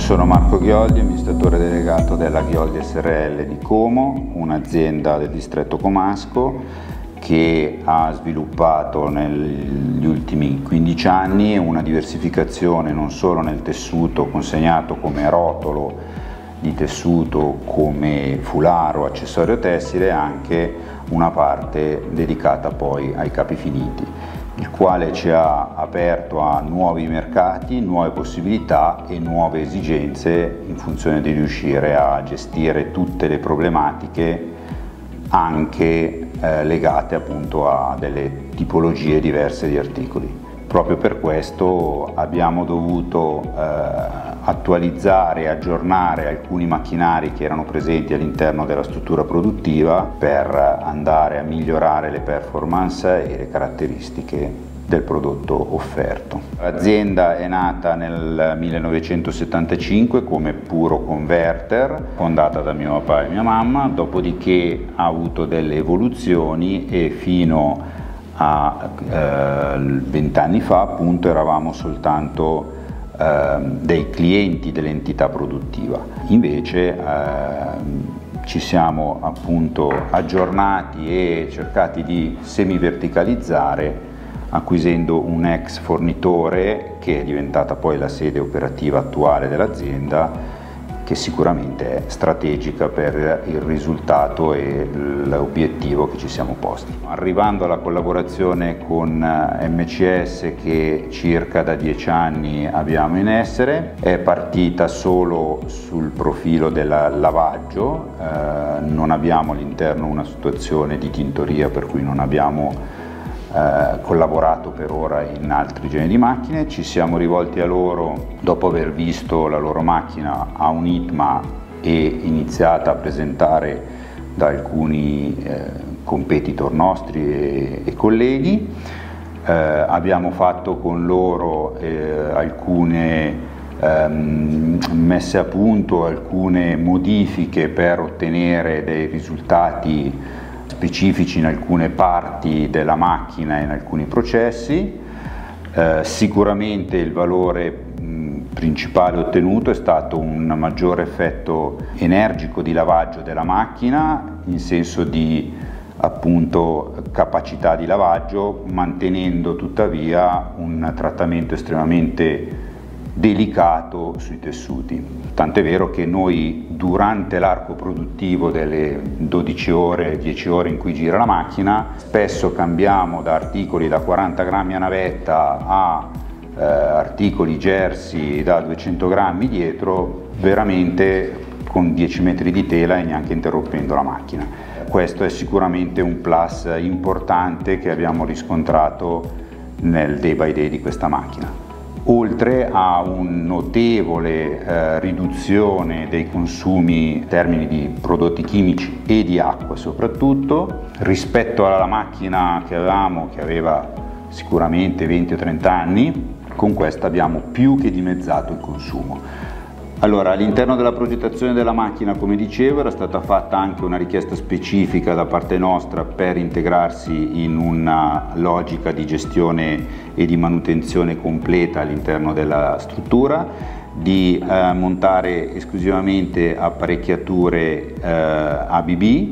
Sono Marco Ghioldi, amministratore delegato della Ghioldi SRL di Como, un'azienda del distretto comasco che ha sviluppato negli ultimi 15 anni una diversificazione non solo nel tessuto consegnato come rotolo di tessuto, come foulard o accessorio tessile, anche una parte dedicata poi ai capi finiti, il quale ci ha aperto a nuovi mercati, nuove possibilità e nuove esigenze in funzione di riuscire a gestire tutte le problematiche anche legate appunto a delle tipologie diverse di articoli. Proprio per questo abbiamo dovuto attualizzare e aggiornare alcuni macchinari che erano presenti all'interno della struttura produttiva per andare a migliorare le performance e le caratteristiche del prodotto offerto. L'azienda è nata nel 1975 come puro converter, fondata da mio papà e mia mamma, dopodiché ha avuto delle evoluzioni e fino a 20 anni fa appunto eravamo soltanto dei clienti dell'entità produttiva. Invece ci siamo appunto aggiornati e cercati di semi-verticalizzare, acquisendo un ex fornitore che è diventata poi la sede operativa attuale dell'azienda, che sicuramente è strategica per il risultato e l'obiettivo che ci siamo posti. Arrivando alla collaborazione con MCS, che circa da 10 anni abbiamo in essere, è partita solo sul profilo del lavaggio, non abbiamo all'interno una situazione di tintoria, per cui non abbiamo collaborato per ora in altri generi di macchine. Ci siamo rivolti a loro dopo aver visto la loro macchina a un ITMA e iniziata a presentare da alcuni competitor nostri e colleghi. Abbiamo fatto con loro alcune messe a punto, alcune modifiche per ottenere dei risultati specifici in alcune parti della macchina e in alcuni processi. Sicuramente il valore principale ottenuto è stato un maggiore effetto energico di lavaggio della macchina, in senso di appunto capacità di lavaggio, mantenendo tuttavia un trattamento estremamente delicato sui tessuti. Tant'è vero che noi durante l'arco produttivo delle 12 ore, 10 ore in cui gira la macchina, spesso cambiamo da articoli da 40 grammi a navetta a articoli jersey da 200 grammi dietro, veramente con 10 metri di tela e neanche interrompendo la macchina. Questo è sicuramente un plus importante che abbiamo riscontrato nel day by day di questa macchina. Oltre a una notevole riduzione dei consumi in termini di prodotti chimici e di acqua soprattutto, rispetto alla macchina che avevamo, che aveva sicuramente 20 o 30 anni, con questa abbiamo più che dimezzato il consumo. Allora, all'interno della progettazione della macchina, come dicevo, era stata fatta anche una richiesta specifica da parte nostra per integrarsi in una logica di gestione e di manutenzione completa all'interno della struttura, di montare esclusivamente apparecchiature ABB,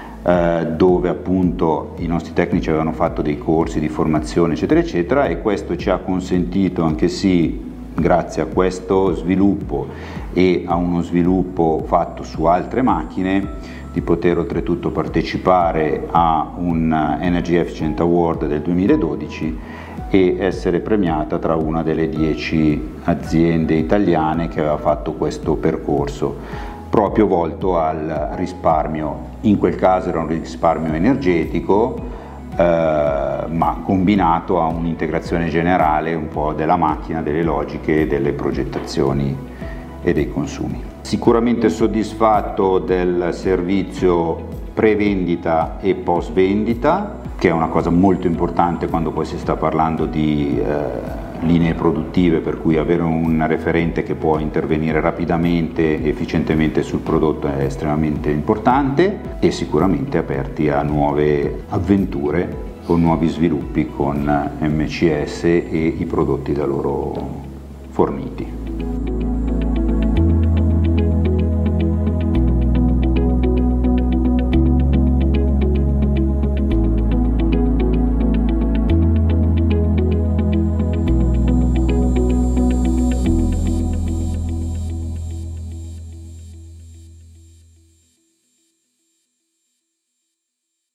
dove appunto i nostri tecnici avevano fatto dei corsi di formazione eccetera eccetera, e questo ci ha consentito, anche sì grazie a questo sviluppo e a uno sviluppo fatto su altre macchine, di poter oltretutto partecipare a un Energy Efficient Award del 2012 e essere premiata tra una delle 10 aziende italiane che aveva fatto questo percorso, proprio volto al risparmio. In quel caso era un risparmio energetico, ma combinato a un'integrazione generale un po' della macchina, delle logiche, delle progettazioni e dei consumi. Sicuramente soddisfatto del servizio pre-vendita e post-vendita, che è una cosa molto importante quando poi si sta parlando di linee produttive, per cui avere un referente che può intervenire rapidamente e efficientemente sul prodotto è estremamente importante, e sicuramente aperti a nuove avventure con nuovi sviluppi con MCS e i prodotti da loro forniti.